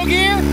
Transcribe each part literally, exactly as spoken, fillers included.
low gear?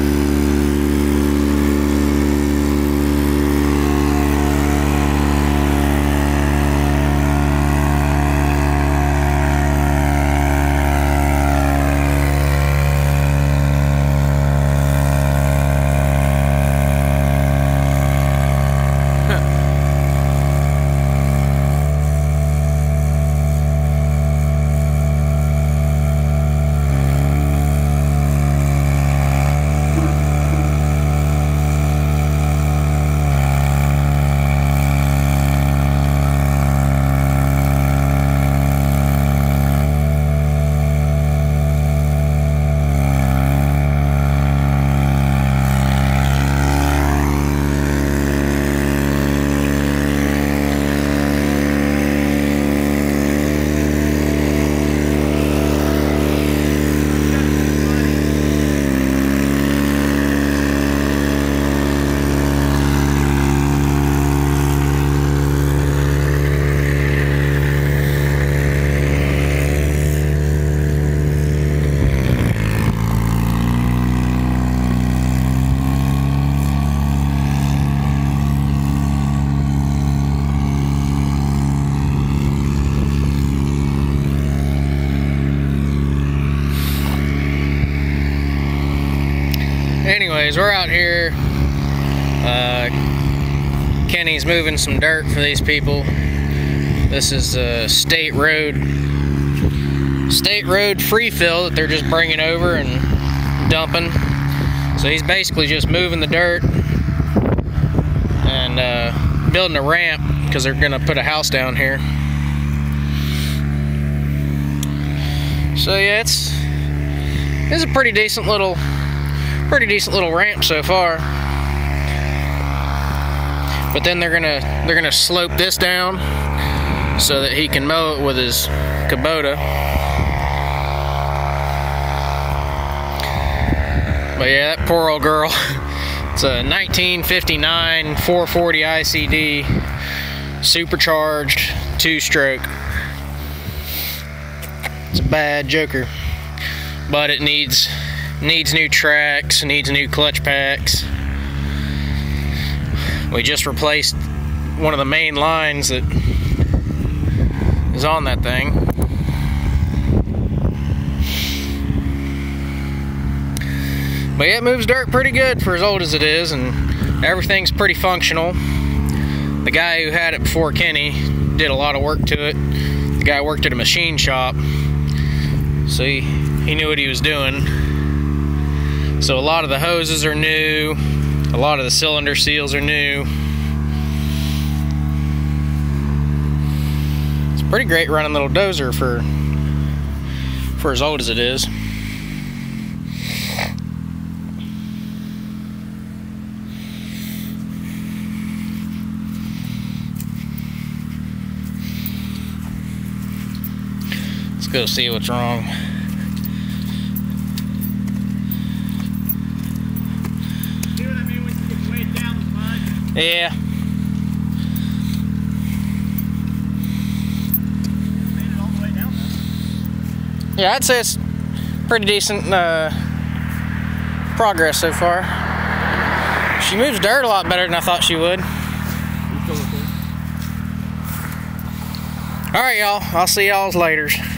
Anyways, we're out here. Uh, Kenny's moving some dirt for these people. This is a state road, state road free fill that they're just bringing over and dumping. So he's basically just moving the dirt and uh, building a ramp because they're gonna put a house down here. So yeah, it's it's a pretty decent little. Pretty decent little ramp so far, but then they're gonna they're gonna slope this down so that he can mow it with his Kubota. But yeah, that poor old girl. It's a nineteen fifty-nine four forty I C D, supercharged, two-stroke. It's a bad joker, but it needs. Needs new tracks, needs new clutch packs. We just replaced one of the main lines that is on that thing. But yeah, it moves dirt pretty good for as old as it is, and everything's pretty functional. The guy who had it before Kenny did a lot of work to it. The guy worked at a machine shop, so he, he knew what he was doing. So a lot of the hoses are new, a lot of the cylinder seals are new. It's a pretty great running little dozer for for as old as it is. Let's go see what's wrong. Yeah. Made it all the way down though. Yeah, I'd say it's pretty decent uh, progress so far. She moves dirt a lot better than I thought she would. Alright, y'all. I'll see y'all later.